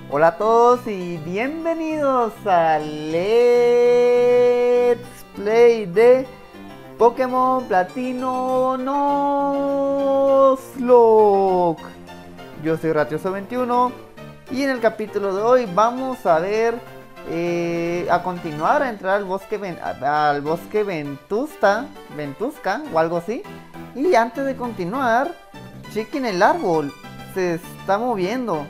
Hola a todos y bienvenidos a Let's Play de Pokémon Platino Nuzlocke. Yo soy Ratioso21 y en el capítulo de hoy vamos a ver, a continuar a entrar al bosque Ventusca o algo así. Y antes de continuar, chequen el árbol, se está moviendo.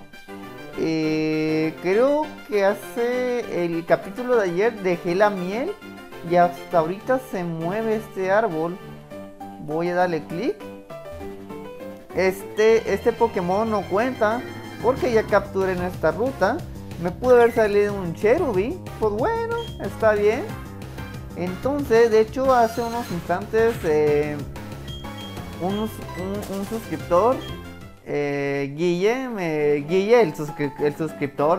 Creo que hace el capítulo de ayer dejé la miel y hasta ahorita se mueve este árbol. Voy a darle clic. Este Pokémon no cuenta porque ya capturé en esta ruta. Me pudo haber salido un Cherubi. Pues bueno, está bien. Entonces, de hecho, hace unos instantes un suscriptor, Guille, el suscriptor,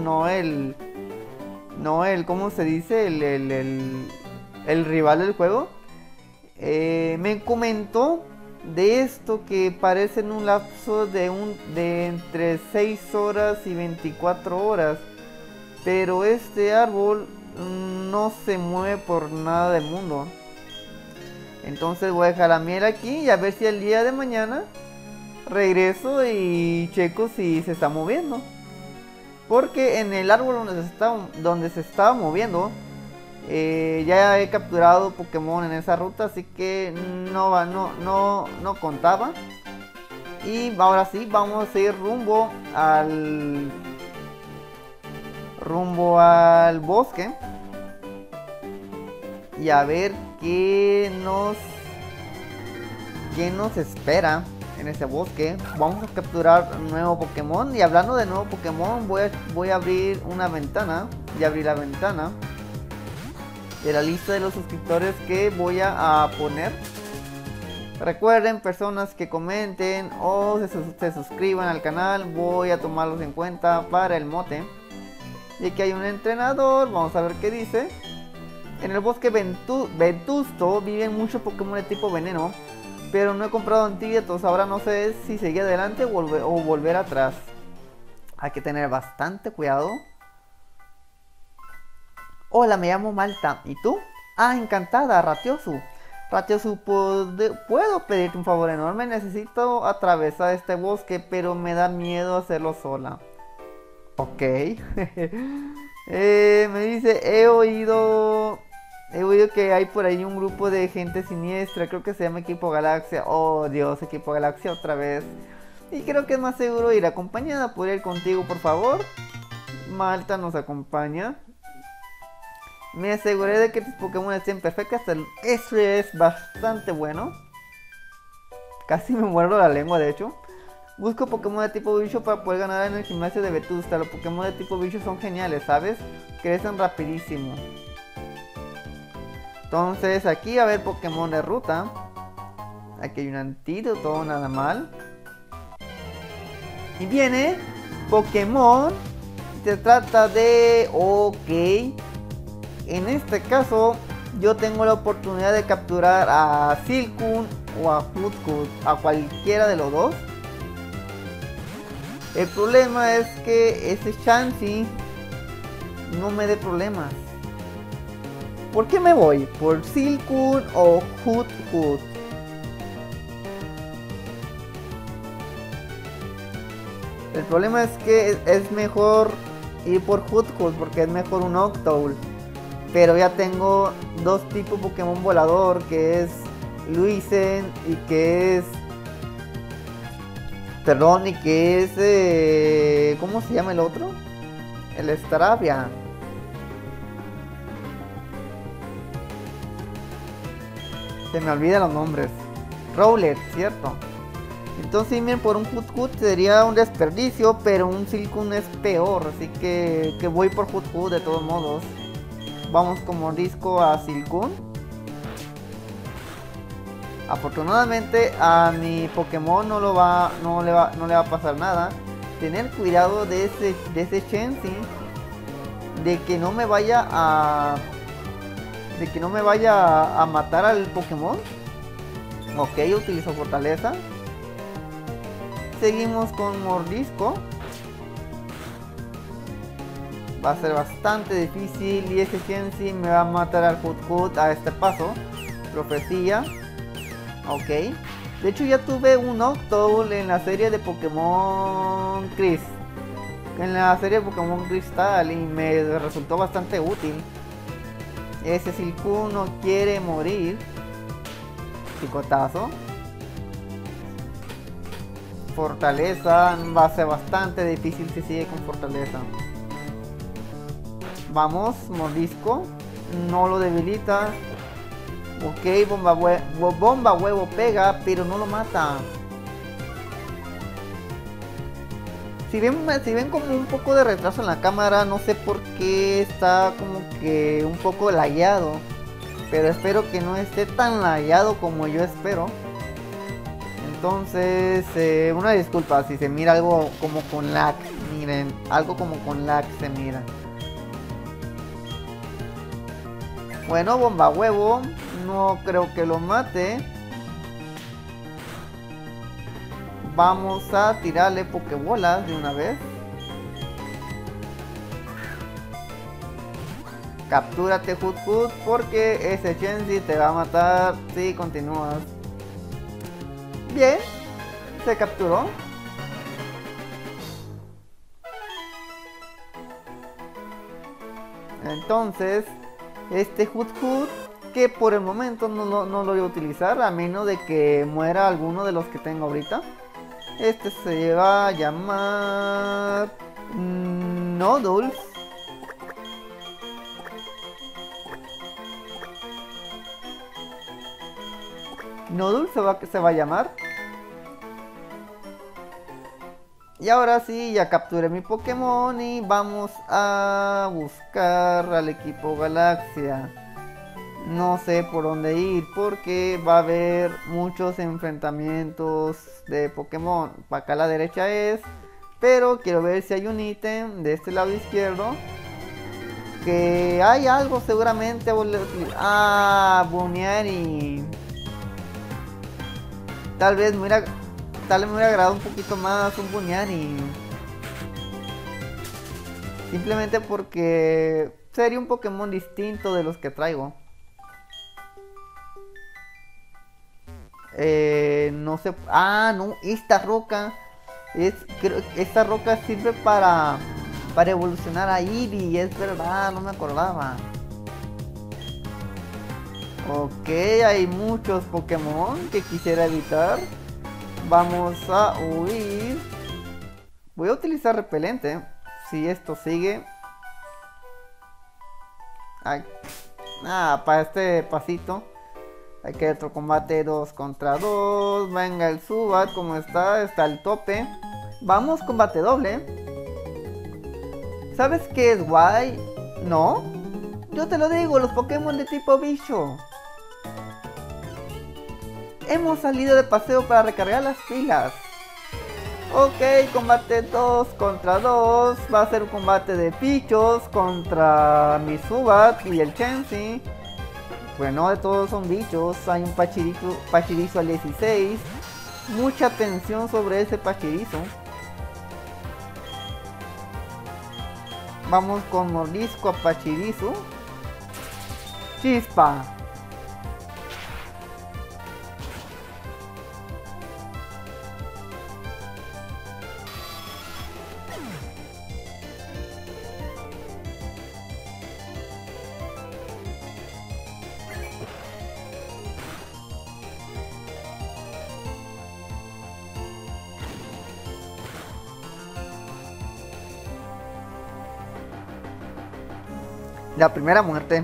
no el, ¿cómo se dice? El rival del juego, me comentó de esto que parece en un lapso de entre 6 horas y 24 horas, pero este árbol no se mueve por nada del mundo. Entonces voy a dejar la miel aquí y a ver si el día de mañana regreso y checo si se está moviendo. Porque en el árbol donde se estaba moviendo, ya he capturado Pokémon en esa ruta, así que no contaba. Y ahora sí, vamos a ir rumbo al bosque y a ver qué nos espera en ese bosque. Vamos a capturar un nuevo Pokémon. Y hablando de nuevo Pokémon, voy a abrir una ventana. Ya abrí la ventana de la lista de los suscriptores que voy a poner. Recuerden, personas que comenten o se suscriban al canal, voy a tomarlos en cuenta para el mote. Y aquí hay un entrenador, vamos a ver qué dice. En el bosque Vetusto viven muchos Pokémon de tipo veneno, pero no he comprado antídotos. Ahora no sé si seguir adelante o volver atrás. Hay que tener bastante cuidado. Hola, me llamo Malta. ¿Y tú? Ah, encantada, Ratiosu. Ratiosu, ¿puedo pedirte un favor enorme? Necesito atravesar este bosque, pero me da miedo hacerlo sola. Ok. Me dice, he oído que hay por ahí un grupo de gente siniestra, creo que se llama Equipo Galaxia. Oh Dios, Equipo Galaxia otra vez. Y creo que es más seguro ir acompañada. ¿Podría ir contigo, por favor? Malta nos acompaña. Me aseguré de que tus Pokémon estén perfectas. Eso es bastante bueno. Casi me muerdo la lengua, de hecho. Busco Pokémon de tipo bicho para poder ganar en el gimnasio de Vetusta. Los Pokémon de tipo bicho son geniales, ¿sabes? Crecen rapidísimo. Entonces aquí a ver Pokémon de ruta. Aquí hay un antídoto, nada mal. Y viene Pokémon. Se trata de... Ok. En este caso yo tengo la oportunidad de capturar a Silcoon o a Hoothoot. A cualquiera de los dos. El problema es que ese Chansey no me dé problemas. ¿Por qué me voy? ¿Por Silcoon o Hoothoot? El problema es que es mejor ir por Hoothoot porque es mejor un Octowl. Pero ya tengo dos tipos Pokémon volador, que es Luisen y que es... Perdón, y que es... ¿cómo se llama el otro? El Staravia. Se me olvidan los nombres. Rowlet, ¿cierto? Entonces irme por un Hoothoot sería un desperdicio, pero un Silcoon es peor. Así que voy por Hoothoot de todos modos. Vamos con mordisco a Silcoon. Afortunadamente a mi Pokémon no le va a pasar nada. Tener cuidado de ese Chansey, de que no me vaya a matar al Pokémon. Ok, utilizo fortaleza. Seguimos con mordisco. Va a ser bastante difícil y ese Gensi me va a matar al Hoot a este paso. Profecía. Ok. De hecho ya tuve un Octowl en la serie de Pokémon Cris. En la serie de Pokémon Cristal y me resultó bastante útil. Ese Silcoon no quiere morir. Picotazo. Fortaleza. Va a ser bastante difícil si sigue con fortaleza. Vamos, mordisco. No lo debilita. Ok, bomba huevo pega, pero no lo mata. Si ven como un poco de retraso en la cámara, no sé por qué está como que un poco lagueado. Pero espero que no esté tan lagueado como yo espero. Entonces, una disculpa si se mira algo como con lag. Miren, algo como con lag se mira. Bueno, bomba huevo. No creo que lo mate. Vamos a tirarle pokebolas de una vez. Captúrate Hoot porque ese Gensi te va a matar si continúas. Bien, se capturó. Entonces, este Hoot que por el momento no lo voy a utilizar a menos de que muera alguno de los que tengo ahorita. Este se va a llamar Noodles. Noodles se va a llamar. Y ahora sí, ya capturé mi Pokémon y vamos a buscar al equipo Galaxia. No sé por dónde ir porque va a haber muchos enfrentamientos de Pokémon. Para acá a la derecha es, pero quiero ver si hay un ítem de este lado izquierdo. Que hay algo seguramente. Ah, Buneary. Tal vez me hubiera agradado un poquito más un Buneary. Simplemente porque sería un Pokémon distinto de los que traigo. No sé. Ah, no, esta roca. Esta roca sirve para evolucionar a Eevee. Es verdad, no me acordaba. Ok, hay muchos Pokémon que quisiera evitar. Vamos a huir. Voy a utilizar repelente. Si esto sigue. Para este pasito. Hay que otro combate 2 contra 2. Venga el Zubat, como está al tope. Vamos, combate doble. ¿Sabes qué es guay? ¿No? Yo te lo digo, los Pokémon de tipo bicho. Hemos salido de paseo para recargar las pilas. Ok, combate 2 contra 2. Va a ser un combate de bichos contra mi Zubat y el Chansey. Bueno, de todos son bichos. Hay un Pachirisu al 16. Mucha atención sobre ese Pachirisu. Vamos con mordisco a Pachirisu. Chispa. La primera muerte.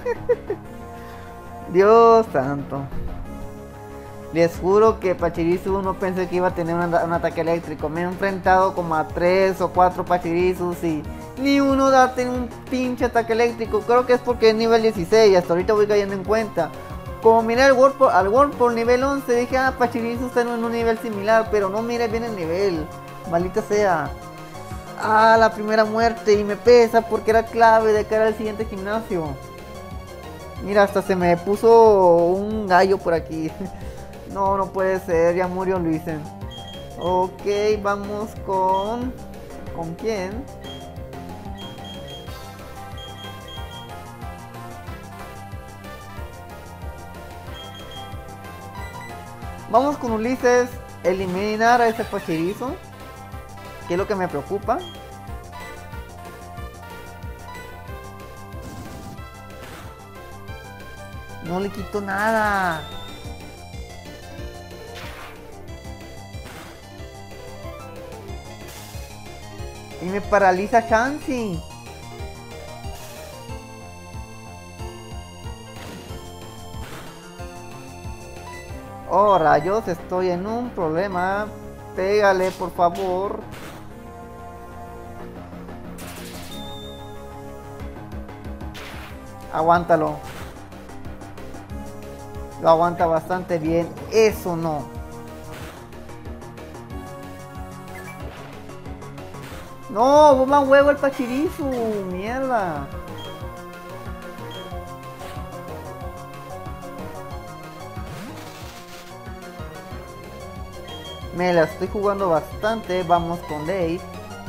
Dios santo. Les juro que Pachirisu no pensé que iba a tener un ataque eléctrico. Me he enfrentado como a 3 o 4 Pachirisus y ni uno da un pinche ataque eléctrico. Creo que es porque es nivel 16. Hasta ahorita voy cayendo en cuenta. Como miré al Wurmple nivel 11, dije, Pachirisu está en un nivel similar. Pero no mire bien el nivel. Maldita sea. La primera muerte y me pesa porque era clave de cara al siguiente gimnasio. Mira, hasta se me puso un gallo por aquí. No, no puede ser, ya murió Luisen. Ok, vamos con... ¿Con quién? Vamos con Ulises. Eliminar a ese pachirizo, que es lo que me preocupa. No le quito nada. Y me paraliza Chansey. Oh, rayos, estoy en un problema. Pégale, por favor. Aguántalo. Lo aguanta bastante bien. Eso no. No, bomba huevo el pachirizo. Mierda. Me la estoy jugando bastante. Vamos con Dave.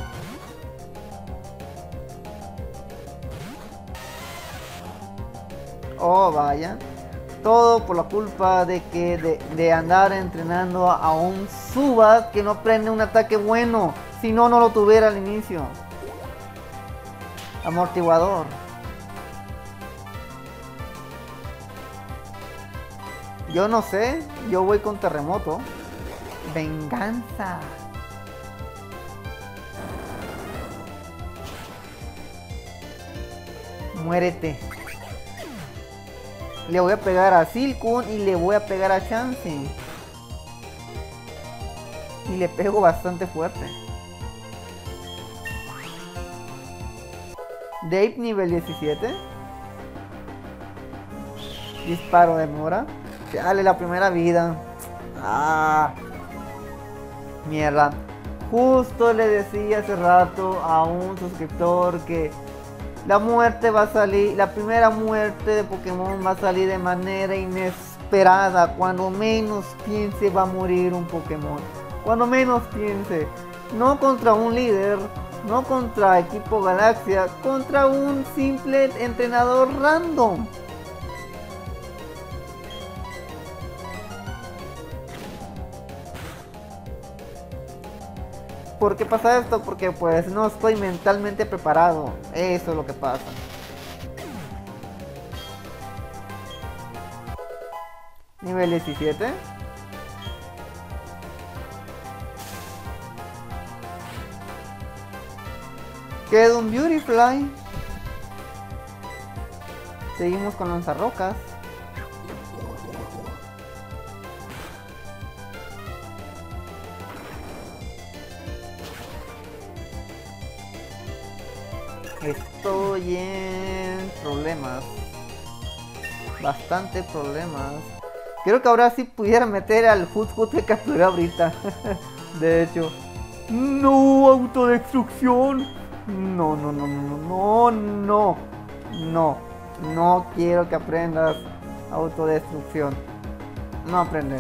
Oh, vaya. Todo por la culpa de andar entrenando a un Zubat que no prende un ataque bueno. Si no, no lo tuviera al inicio. Amortiguador. Yo no sé. Yo voy con terremoto. Venganza. Muérete. Le voy a pegar a Silcoon y le voy a pegar a Chansey. Y le pego bastante fuerte. Dave nivel 17. Disparo de mora. Dale la primera vida. Ah. Mierda. Justo le decía hace rato a un suscriptor que la muerte va a salir, la primera muerte de Pokémon va a salir de manera inesperada. Cuando menos piense va a morir un Pokémon. Cuando menos piense. No contra un líder, no contra equipo Galaxia, contra un simple entrenador random. ¿Por qué pasa esto? Porque pues no estoy mentalmente preparado. Eso es lo que pasa. Nivel 17. Queda un Beautifly. Seguimos con lanzarrocas. Estoy en problemas. Bastante problemas. Creo que ahora sí pudiera meter al Hoothoot que capturé ahorita. De hecho. No, autodestrucción. No, no, no, no, no, no. No. No quiero que aprendas autodestrucción. No aprender.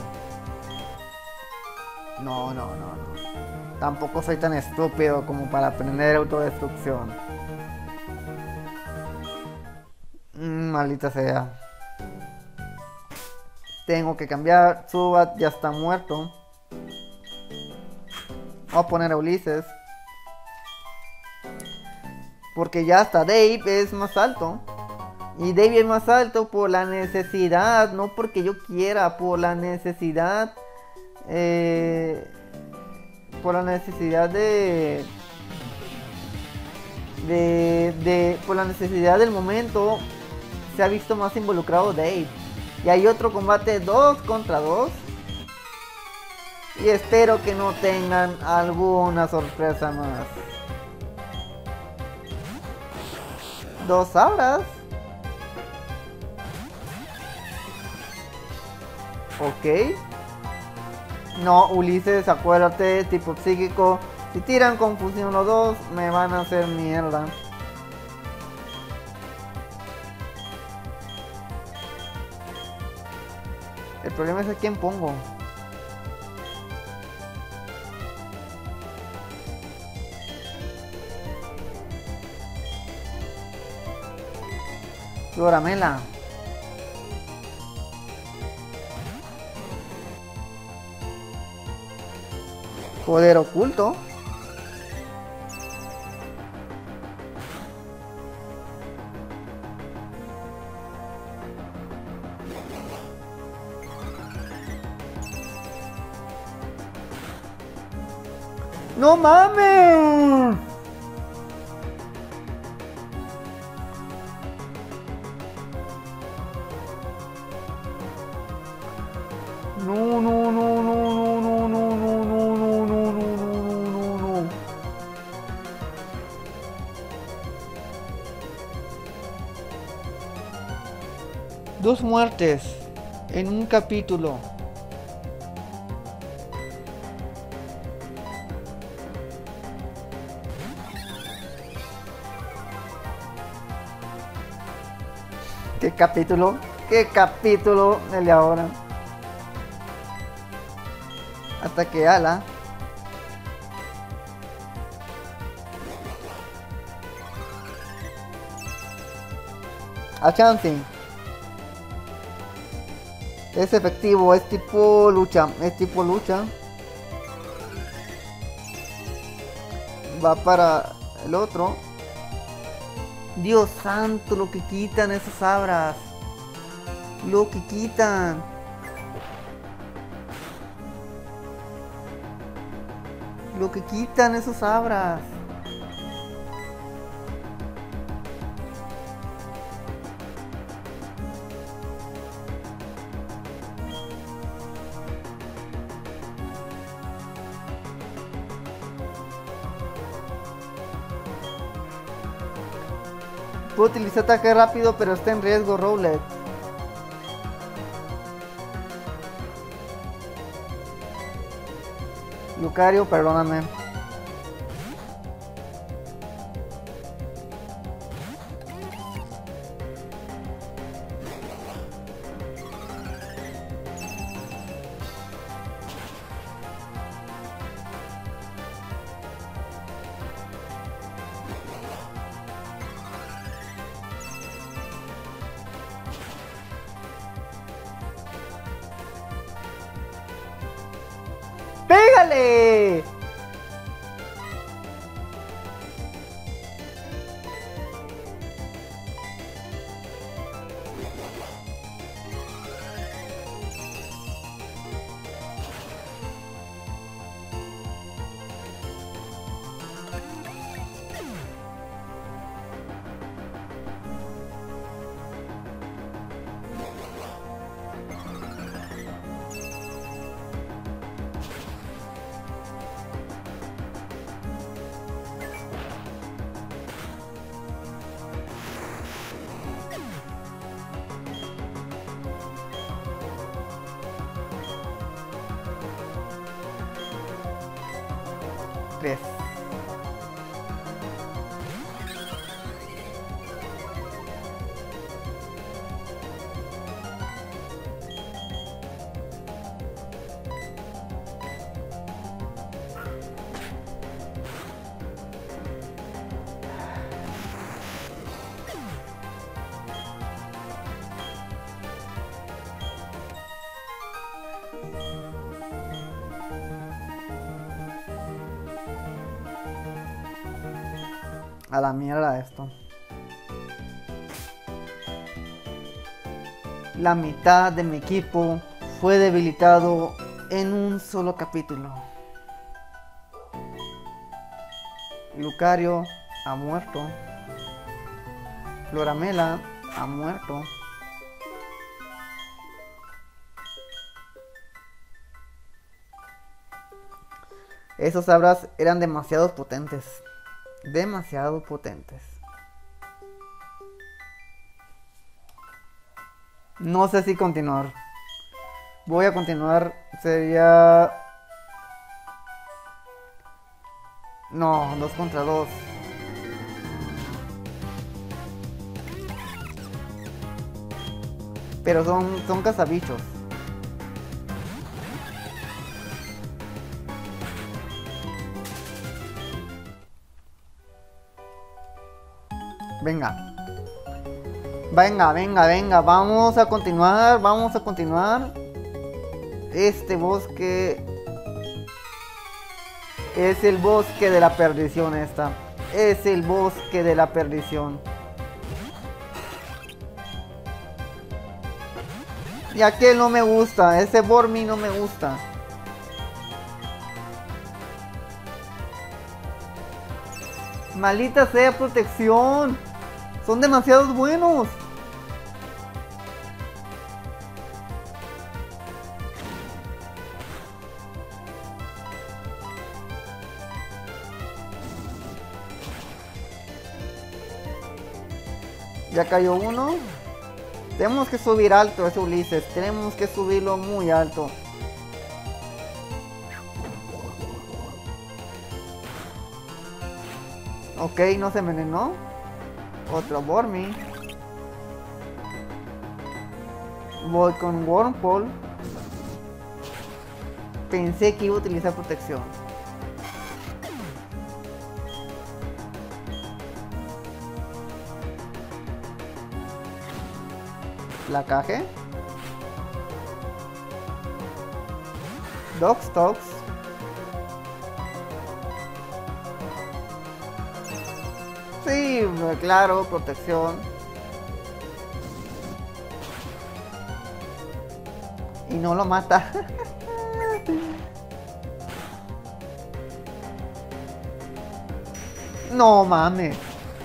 No, no, no, no. Tampoco soy tan estúpido como para aprender autodestrucción. Maldita sea. Tengo que cambiar. Zubat ya está muerto. Voy a poner a Ulises. Porque ya hasta Dave es más alto. Y Dave es más alto por la necesidad. No porque yo quiera. Por la necesidad. Por la necesidad por la necesidad del momento. Se ha visto más involucrado Dave. Y hay otro combate 2 contra 2. Y espero que no tengan alguna sorpresa más. 2 auras. Ok. No, Ulises, acuérdate, tipo psíquico. Si tiran confusión los dos, me van a hacer mierda. El problema es a quién pongo. Floramela. Poder oculto. ¡No mames! No, no, no, no, no, no, no, no, no, no, no, no, no, no, no. Dos muertes en un capítulo. ¿Qué capítulo? ¿Qué capítulo el de ahora? Ataque ala. A chancing. Es efectivo, es tipo lucha. Es tipo lucha. Va para el otro. Dios santo, lo que quitan esas abras. Lo que quitan. Lo que quitan esos abras. Puedo utilizar ataque rápido, pero está en riesgo Rowlet. Lucario, perdóname. ¡Pégale! Tres. A la mierda esto. La mitad de mi equipo fue debilitado en un solo capítulo. Lucario ha muerto. Floramela ha muerto. Esos abras eran demasiado potentes. Demasiado potentes. No sé si continuar. Voy a continuar. Sería... No, 2 contra 2. Pero son cazabichos. Venga. Venga, venga, venga. Vamos a continuar. Vamos a continuar. Este bosque Es el bosque de la perdición esta. Es el bosque de la perdición. Y aquel no me gusta. Ese Bormi no me gusta. Maldita sea protección. Son demasiados buenos. Ya cayó uno. Tenemos que subir alto ese Ulises. Tenemos que subirlo muy alto. Ok, no se envenenó. Otro Bormi. Voy con Wurmple. Pensé que iba a utilizar protección. Placaje. Dogstalks. Sí, claro, protección. Y no lo mata. No mames.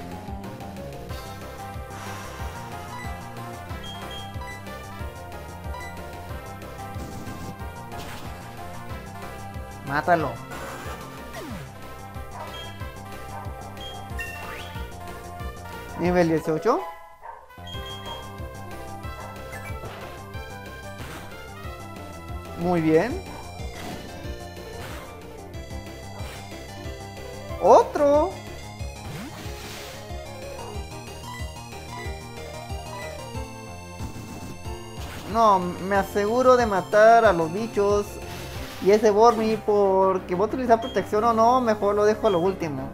Mátalo. Nivel 18. Muy bien. Otro. No, me aseguro de matar a los bichos. Y ese Bormi, porque voy a utilizar protección o no, mejor lo dejo a lo último.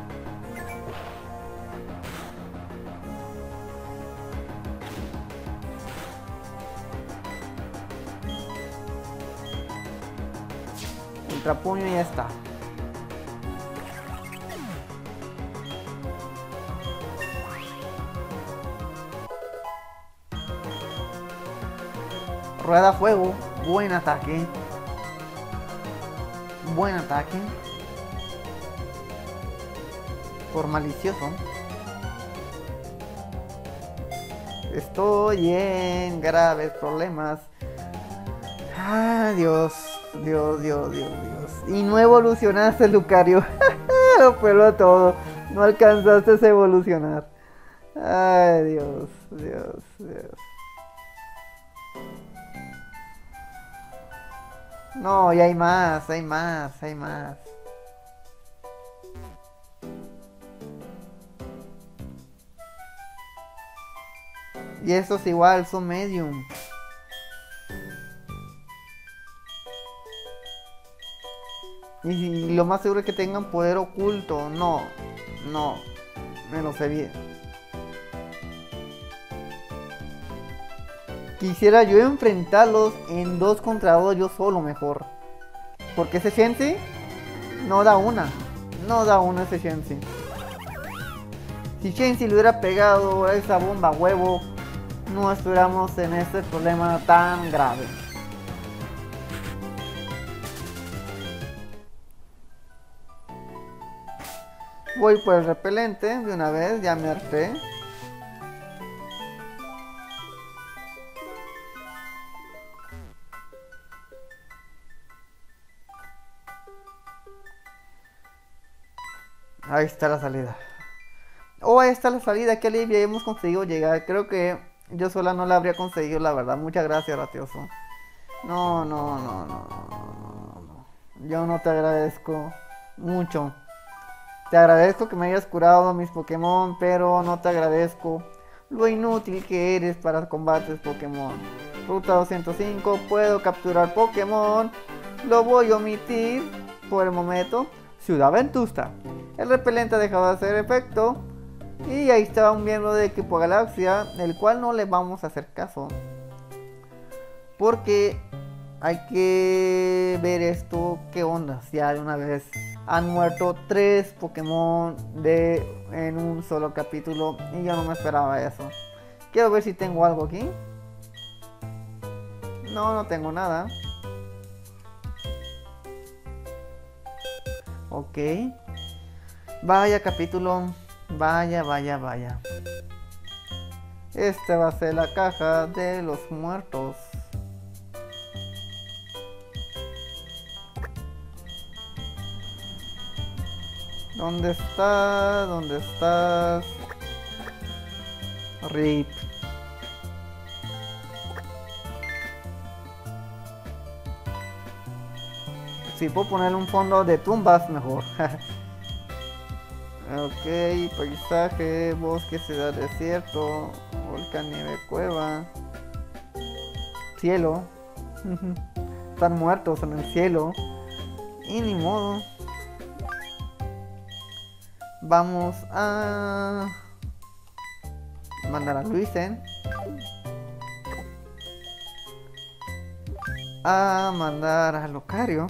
Ultrapuño y ya está. Rueda fuego, buen ataque. Buen ataque. Por malicioso. Estoy en graves problemas. Ah, Dios. Dios. Y no evolucionaste, Lucario. Lo peló todo. No alcanzaste a evolucionar. Ay, Dios. No, y hay más. Y estos igual son medium. Y lo más seguro es que tengan poder oculto. No, me lo sé bien. Quisiera yo enfrentarlos en 2 contra 2 yo solo mejor. Porque ese Shensi no da una. No da una ese Shensi. Si Shensi le hubiera pegado a esa bomba huevo, no estuviéramos en este problema tan grave. Voy por el repelente de una vez, ya me harté. Ahí está la salida. Oh, ahí está la salida. Qué alivio, hemos conseguido llegar. Creo que yo sola no la habría conseguido, la verdad. Muchas gracias, Ratioso. No. Yo no te agradezco mucho. Te agradezco que me hayas curado a mis Pokémon, pero no te agradezco lo inútil que eres para combates Pokémon. Ruta 205, puedo capturar Pokémon. Lo voy a omitir por el momento. Ciudad Ventusta. El repelente ha dejado de hacer efecto. Y ahí estaba un miembro de equipo Galaxia, el cual no le vamos a hacer caso. Porque hay que ver esto, qué onda, ya de una vez. han muerto 3 Pokémon en un solo capítulo. Y yo no me esperaba eso. Quiero ver si tengo algo aquí. No, no tengo nada. Ok. Vaya capítulo. Vaya, vaya, vaya. Esta va a ser la caja de los muertos. ¿Dónde estás? ¿Dónde estás? RIP. Si puedo poner un fondo de tumbas, mejor. Ok, paisaje, bosque, ciudad, desierto, volcán, nieve, cueva, cielo. Están muertos en el cielo. Y ni modo. Vamos a mandar a Luisen. A mandar a Lucario.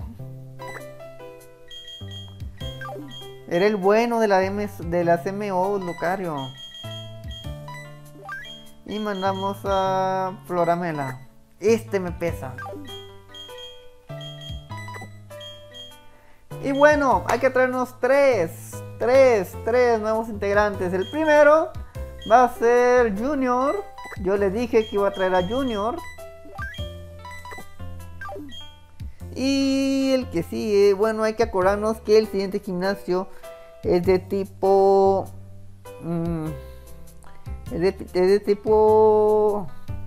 Era el bueno de las MO, Lucario. Y mandamos a Floramela. Este me pesa. Y bueno, hay que traernos tres nuevos integrantes. El primero va a ser Junior. Yo le dije que iba a traer a Junior. Y el que sigue, bueno, hay que acordarnos que el siguiente gimnasio es de tipo... es de tipo...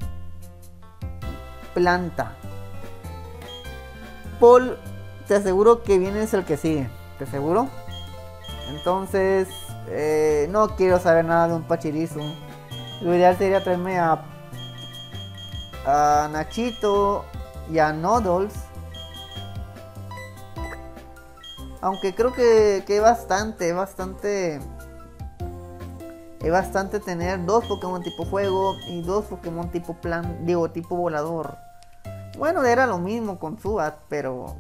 planta. Paul, te aseguro que viene es el que sigue. ¿Te aseguro? Entonces, no quiero saber nada de un Pachirisu. Lo ideal sería traerme a Nachito y a Noodles. Aunque creo que es bastante tener 2 Pokémon tipo fuego y 2 Pokémon tipo tipo volador. Bueno, era lo mismo con Zubat, pero...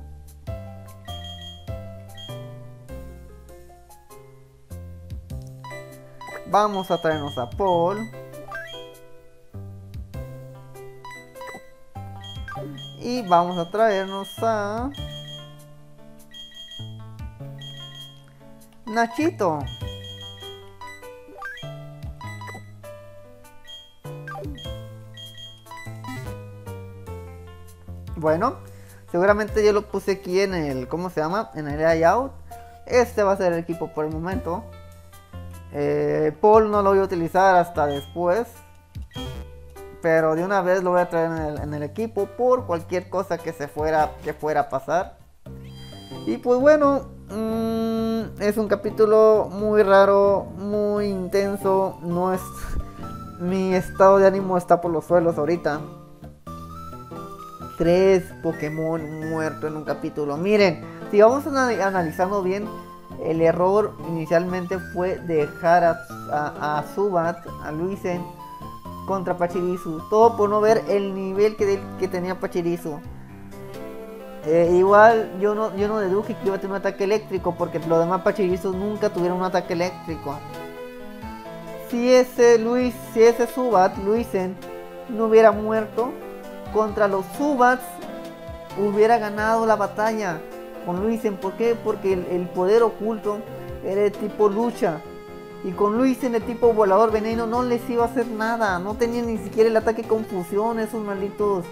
Vamos a traernos a Paul. Y vamos a traernos a... Nachito. Bueno, seguramente yo lo puse aquí en el... ¿Cómo se llama? En el layout. Este va a ser el equipo por el momento. Paul no lo voy a utilizar hasta después. Pero de una vez lo voy a traer en el equipo por cualquier cosa que fuera a pasar. Y pues bueno, es un capítulo muy raro, muy intenso. No es... Mi estado de ánimo está por los suelos ahorita. 3 Pokémon muertos en un capítulo. Miren, si vamos analizando bien, el error inicialmente fue dejar a Zubat, a Luisen contra Pachirisu. Todo por no ver el nivel que tenía Pachirisu. Igual yo no deduje que iba a tener un ataque eléctrico, porque los demás Pachirisu nunca tuvieron un ataque eléctrico. Si ese Zubat, Luisen, no hubiera muerto contra los Zubats, hubiera ganado la batalla con Luisen. ¿Por qué? Porque el poder oculto era de tipo lucha. Y con Luisen de tipo volador veneno no les iba a hacer nada. No tenían ni siquiera el ataque confusión, esos malditos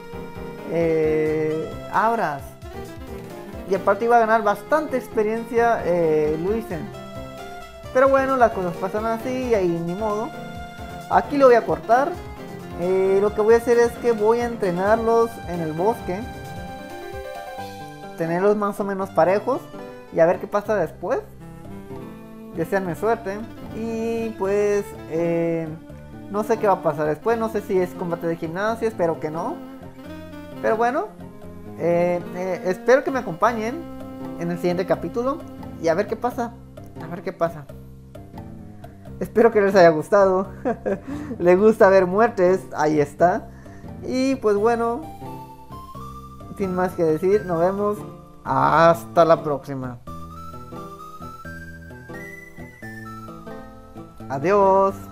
Abras. Y aparte iba a ganar bastante experiencia Luisen. Pero bueno, las cosas pasan así, ahí ni modo. Aquí lo voy a cortar. Lo que voy a hacer es que voy a entrenarlos en el bosque. Tenerlos más o menos parejos. Y a ver qué pasa después. Desearme suerte. Y pues no sé qué va a pasar después. No sé si es combate de gimnasio. Espero que no. Pero bueno, espero que me acompañen en el siguiente capítulo. Y a ver qué pasa. A ver qué pasa. Espero que les haya gustado. Les gusta ver muertes. Ahí está. Y pues bueno, sin más que decir, nos vemos hasta la próxima. Adiós.